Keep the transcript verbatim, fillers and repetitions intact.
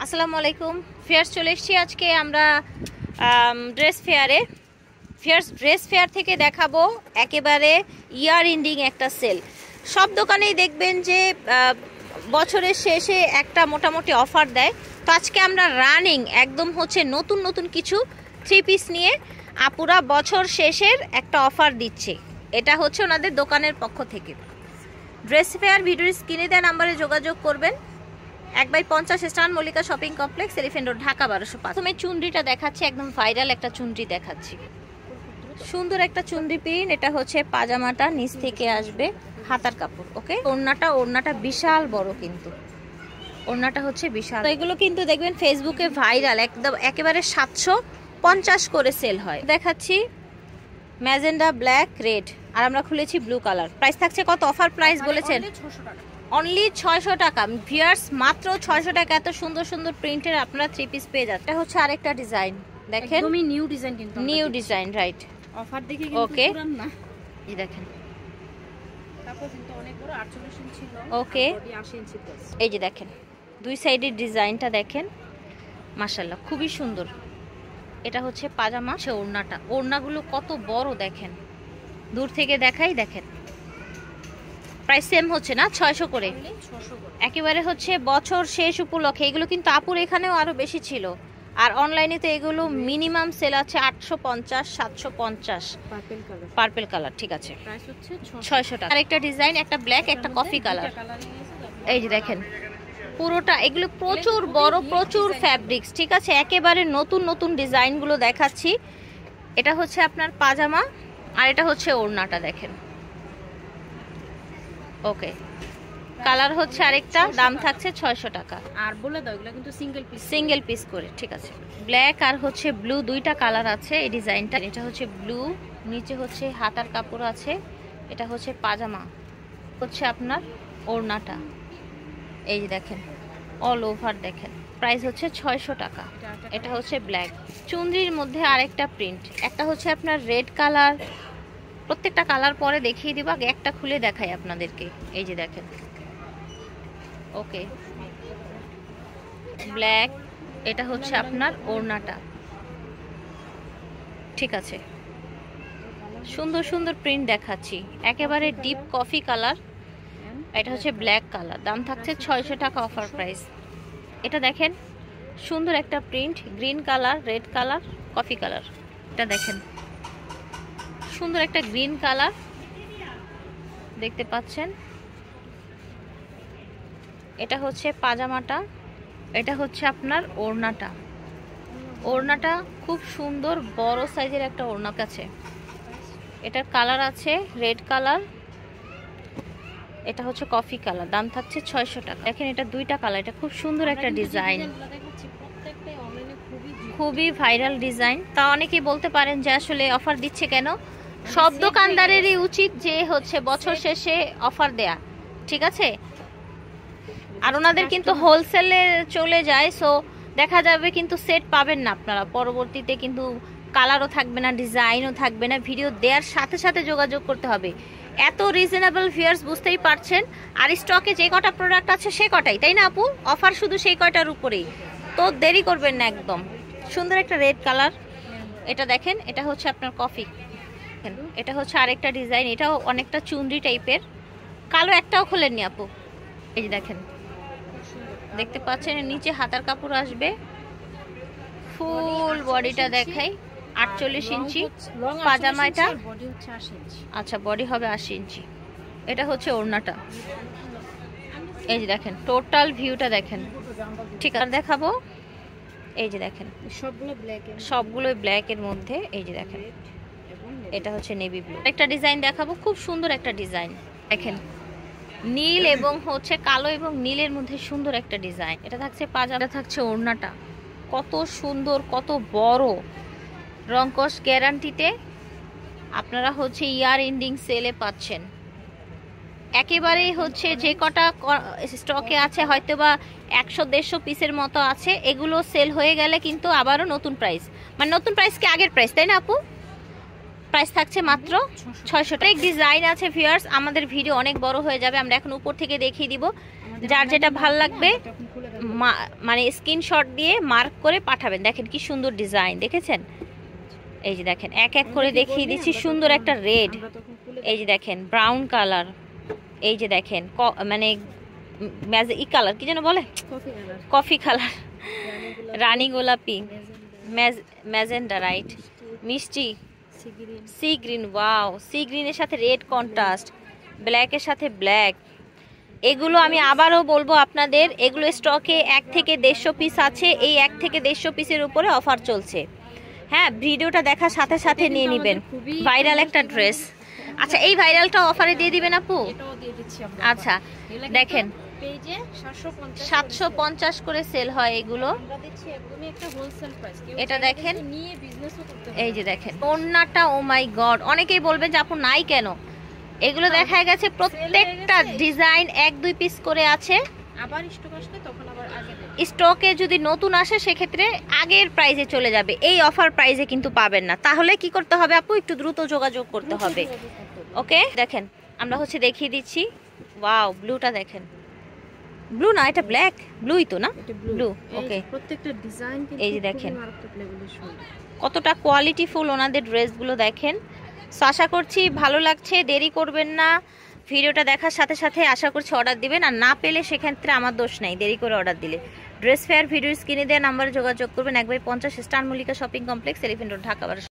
আসসালামু আলাইকুম ফেয়ার চলে এসেছি আজকে আমরা ড্রেস ফেয়ারে ফেয়ার ড্রেস ফেয়ার থেকে দেখাবো একেবারে ইয়ার এন্ডিং একটা সেল। সব দোকানেই দেখবেন যে বছরের শেষে একটা মোটামুটি অফার দেয়। তো আজকে আমরা রানিং একদম হচ্ছে নতুন নতুন কিছু থ্রি পিস নিয়ে আপুরা বছর শেষের একটা অফার দিচ্ছে। এটা হচ্ছে ওনাদের দোকানের পক্ষ থেকে। ড্রেস ফেয়ার ভিডিওর স্ক্রিনে দেওয়া নাম্বারে যোগাযোগ করবেন। এক বাই পঞ্চাশ স্টান Mallika shopping complex elephant road Dhaka বারোশো পাঁচ। প্রথমে চুনরিটা দেখাচ্ছি, একদম ভাইরাল একটা চুনরি দেখাচ্ছি। সুন্দর একটা চুনরি প্রিন্ট। এটা হচ্ছে পাজামাটা নিচ থেকে আসবে হাতার কাপড়। ওকে, ওড়নাটা ওড়নাটা বিশাল বড়, কিন্তু ওড়নাটা হচ্ছে বিশাল। তো এগুলো কিন্তু দেখবেন ফেসবুকে ভাইরাল, একদম একেবারে সাতশো পঞ্চাশ করে সেল হয়। দেখাচ্ছি ম্যাজেন্ডা, ব্ল্যাক, রেড, আর আমরা খুলেছি ব্লু কালার। প্রাইস থাকছে কত? অফার প্রাইস বলেছেন অনলি ছয়শো টাকা। ভিউয়ার্স মাত্র ছয়শো টাকা এত সুন্দর সুন্দর প্রিন্টের আপনারা থ্রি পিস পেয়ে যাচ্ছে। এটা হচ্ছে আরেকটা ডিজাইন, দেখেন একদমই নিউ ডিজাইন, কিন্তু নিউ ডিজাইন রাইট। অফার দেখে কিন্তু পুরান না, এই দেখেন তারপর কিন্তু অনেক বড় আটচল্লিশ ইঞ্চি ছিল। ওকে, বডি আশি ইঞ্চি প্লাস। এই যে দেখেন দুই সাইডের ডিজাইনটা দেখেন, মাশাআল্লাহ খুবই সুন্দর। এটা হচ্ছে পাজামা। সে ওড়নাটা, ওড়নাগুলো কত বড় দেখেন, দূর থেকে দেখাই। দেখেন প্রাইস সেম হচ্ছে না, ছয়শো করে একেবারে হচ্ছে বছর শেষ উপলক্ষে। এগুলো কিন্তু আপুর এখানেও আরো বেশি ছিল, আর অনলাইনে তো এগুলো মিনিমাম সেল আছে আটশো পঞ্চাশ সাতশো পঞ্চাশ। পার্পল কালার, পার্পল কালার, ঠিক আছে, প্রাইস হচ্ছে ছয়শো টাকা। আরেকটা ডিজাইন, একটা ব্ল্যাক একটা কফি কালার। এই যে দেখেন পুরোটা, এগুলো প্রচুর বড়, প্রচুর ফ্যাব্রিক্স, ঠিক আছে, একেবারে নতুন নতুন ডিজাইনগুলো দেখাচ্ছি। এটা হচ্ছে আপনার পাজামা, আর এটা হচ্ছে ওড়নাটা দেখেন। ওকে, কালার হচ্ছে আরেকটা, দাম থাকছে ছয়শো টাকা। আর বলে দাও এগুলো কিন্তু সিঙ্গেল পিস, সিঙ্গেল পিস করে, ঠিক আছে। ব্ল্যাক আর হচ্ছে ব্লু দুইটা কালার আছে এই ডিজাইনটা। এটা হচ্ছে ব্লু, নিচে হচ্ছে হাতার কাপড় আছে। এটা হচ্ছে পাজামা, হচ্ছে আপনার ওড়নাটা। এই যে দেখেন অল ওভার দেখেন। প্রাইস হচ্ছে ছয়শো টাকা। এটা হচ্ছে ব্ল্যাক। চুনরির মধ্যে আরেকটা প্রিন্ট, একটা হচ্ছে আপনার রেড কালার। প্রত্যেকটা কালার পরে দেখিয়ে দিব, আগে একটা খুলে দেখাই আপনাদেরকে। এই যে দেখেন, ওকে ব্ল্যাক, এটা হচ্ছে আপনার ওড়নাটা, ঠিক আছে। সুন্দর সুন্দর প্রিন্ট দেখাচ্ছি, একেবারে ডিপ কফি কালার। এটা হচ্ছে ব্ল্যাক কালার, দাম থাকছে ছয়শো টাকা অফার প্রাইস। এটা দেখেন সুন্দর একটা print, green colour, red colour, coffee colour. এটা দেখেন সুন্দর একটা গ্রিন কালার দেখতে পাচ্ছেন। এটা হচ্ছে পাজামাটা, এটা হচ্ছে আপনার ওড়নাটা। ওড়নাটা খুব সুন্দর বড় সাইজের একটা ওড়না আছে। এটার কালার আছে রেড কালার, এটা হচ্ছে কফি কালার, দাম থাকছে ছয়শো টাকা। দেখেন এটা দুইটা কালার, এটা খুব সুন্দর একটা ডিজাইন, খুবই ভাইরাল ডিজাইন। তা অনেকেই বলতে পারেন যে আসলে অফার দিচ্ছে কেন? সব দোকানদারেরই উচিত যে হচ্ছে বছর শেষে অফার দেয়া, ঠিক আছে। আর ওনাদের কিন্তু হোলসেলে চলে যায়, সো দেখা যাবে কিন্তু সেট পাবেন না আপনারা পরবর্তীতে, কিন্তু কালারও থাকবে না, ডিজাইনও থাকবে না। ভিডিও দেওয়ার সাথে সাথে যোগাযোগ করতে হবে। এত রিজনেবল ভিউয়ার্স, বুঝতেই পারছেন। আর স্টকে যে কটা প্রোডাক্ট আছে সে কটাই, তাই না আপু? অফার শুধু সেই কয়টার উপরেই, তো দেরি করবেন না একদম। সুন্দর একটা রেড কালার, এটা দেখেন, এটা হচ্ছে আপনার কফি। এটা হচ্ছে আরেকটা ডিজাইন, এটাও অনেকটা চুনরি টাইপের। কালো একটাও খোলেননি আপু। এই যে দেখেন, দেখতে পাচ্ছেন নিচে হাতার কাপড় আসবে। ফুল বডিটা দেখাই, আটচল্লিশ ইঞ্চি পাজামা। এটা আচ্ছা, বডি হবে আশি ইঞ্চি। এটা হচ্ছে ওড়নাটা। এই যে দেখেন টোটাল ভিউটা দেখেন, ঠিক আছে। দেখাবো, এই যে দেখেন সবগুলো ব্ল্যাক, সবগুলো ব্ল্যাক এর মধ্যে। এই যে দেখেন এটা হচ্ছে নেভি ব্লু। একটা ডিজাইন দেখাবো, খুব সুন্দর একটা ডিজাইন দেখেন, নীল এবং হচ্ছে কালো এবং নীলের মধ্যে সুন্দর একটা ডিজাইন। এটা থাকছে পাজামা, থাকছে ওড়নাটা। কত সুন্দর, কত বড়, রংকশ গ্যারান্টিতে আপনারা হচ্ছে ইয়ার এন্ডিং সেলে পাচ্ছেন। একেবারেই হচ্ছে যে কটা স্টকে আছে হয়তো বা একশো দেড়শো পিসের মতো আছে, এগুলো সেল হয়ে গেলে কিন্তু আবারও নতুন প্রাইস, মানে নতুন প্রাইস কি আগের প্রাইস, তাই না আপু? প্রাইস থাকছে মাত্র ছয়শো টাকা। ডিজাইন আছে ভিউয়ার্স, আমাদের ভিডিও অনেক বড় হয়ে যাবে, আমরা এখন উপর থেকে দেখিয়ে দিব। যার যেটা ভাল লাগবে মানে স্ক্রিনশট দিয়ে মার্ক করে পাঠাবেন। দেখেন কি সুন্দর ডিজাইন, দেখেছেন? এই যে দেখেন এক এক করে দেখিয়ে দিচ্ছি। সুন্দর একটা রেড, এই যে দেখেন ব্রাউন কালার, এই যে দেখেন মানে ই কালার কি যেন বলে, কফি কালার, রানী গোলাপি, ম্যাজেন্ডা, রাইট, মিষ্টি সি গ্রিন। ওয়াও, সি গ্রিনের সাথে রেড কন্ট্রাস্ট, ব্ল্যাকের সাথে ব্ল্যাক। এগুলো আমি আবারও বলবো আপনাদের, এগুলো স্টকে এক থেকে দেড়শো পিস আছে। এই এক থেকে দেড়শো পিসের উপরে অফার চলছে। হ্যাঁ, ভিডিওটা দেখার সাথে সাথে নিয়ে নেবেন। ভাইরাল একটা ড্রেস। আচ্ছা, এই ভাইরালটা অফারে দিয়ে দিবেন আপু? আচ্ছা দেখেন সাতশো পঞ্চাশ করে সেল হয় এগুলো। এটা দেখেন, এই যে দেখেন ওড়নাটা, ও মাই গড, অনেকেই বলবেন যে আপু নাই কেন। এগুলো দেখা গেছে প্রত্যেকটা ডিজাইন এক দুই পিস করে আছে। আবার স্টক আসলে তখন আবার আগে স্টকে যদি নতুন আসে সেক্ষেত্রে আগের প্রাইসে চলে যাবে, এই অফার প্রাইসে কিন্তু পাবেন না। তাহলে কি করতে হবে আপু? একটু দ্রুত যোগাযোগ করতে হবে। ওকে, দেখেন আমরা হচ্ছে দেখিয়ে দিচ্ছি। ওয়াও, ব্লুটা দেখেন, ব্লু না এটা ব্ল্যাক, ব্লুই তো না, ব্লু। ওকে, প্রত্যেকটা ডিজাইন কিন্তু এই যে দেখেন মারাত্মক লেভেলের সুন্দর, কতটা কোয়ালিটিফুল ওনাদের ড্রেসগুলো দেখেন। সো আশা করছি ভালো লাগছে, দেরি করবেন না। ভিডিওটা দেখার সাথে সাথে আশা করছি অর্ডার দিবেন, আর না পেলে সেক্ষেত্রে আমার দোষ নাই, দেরি করে অর্ডার দিলে। ড্রেস ফেয়ার ভিডিও স্ক্রিনে দেওয়া নাম্বারে যোগাযোগ করবেন। এক বাই পঞ্চাশ star Mallika shopping complex, elephant road, Dhaka.